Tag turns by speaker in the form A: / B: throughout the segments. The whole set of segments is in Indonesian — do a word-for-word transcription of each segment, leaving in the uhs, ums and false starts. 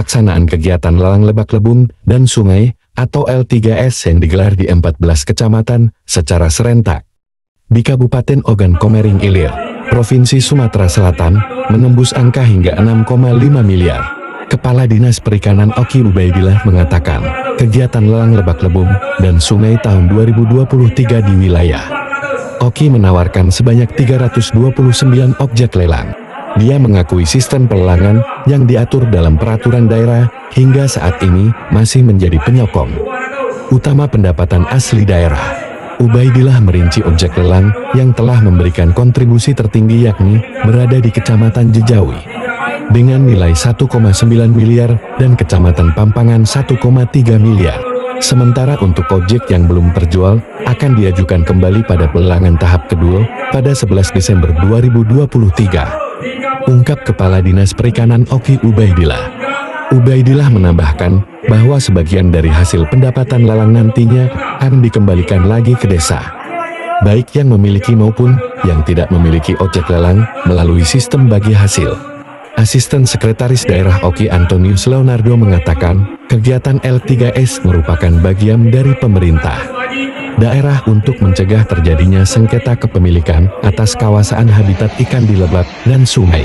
A: pelaksanaan kegiatan lelang lebak lebung dan sungai atau L tiga S yang digelar di empat belas kecamatan secara serentak. Di Kabupaten Ogan Komering Ilir, Provinsi Sumatera Selatan, menembus angka hingga enam koma lima miliar. Kepala Dinas Perikanan Oki Ubaidillah mengatakan, kegiatan lelang lebak lebung dan sungai tahun dua ribu dua puluh tiga di wilayah Oki menawarkan sebanyak tiga ratus dua puluh sembilan objek lelang. Dia mengakui sistem pelelangan yang diatur dalam peraturan daerah hingga saat ini masih menjadi penyokong utama pendapatan asli daerah. Ubaidillah merinci objek lelang yang telah memberikan kontribusi tertinggi yakni berada di Kecamatan Jejawi dengan nilai satu koma sembilan miliar dan Kecamatan Pampangan satu koma tiga miliar. Sementara untuk objek yang belum terjual akan diajukan kembali pada pelelangan tahap kedua pada sebelas Desember dua ribu dua puluh tiga. Ungkap Kepala Dinas Perikanan Oki Ubaidillah. Ubaidillah menambahkan bahwa sebagian dari hasil pendapatan lelang nantinya akan dikembalikan lagi ke desa, baik yang memiliki maupun yang tidak memiliki objek lelang melalui sistem bagi hasil. Asisten Sekretaris Daerah Oki Antonius Leonardo mengatakan, kegiatan L tiga S merupakan bagian dari pemerintah daerah untuk mencegah terjadinya sengketa kepemilikan atas kawasan habitat ikan di lebak dan sungai.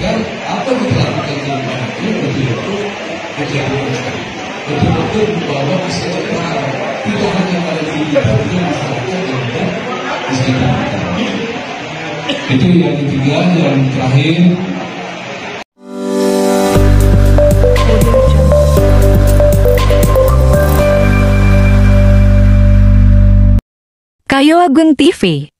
B: Itu yang ketiga, yang terakhir.
C: Kayo Agung T V.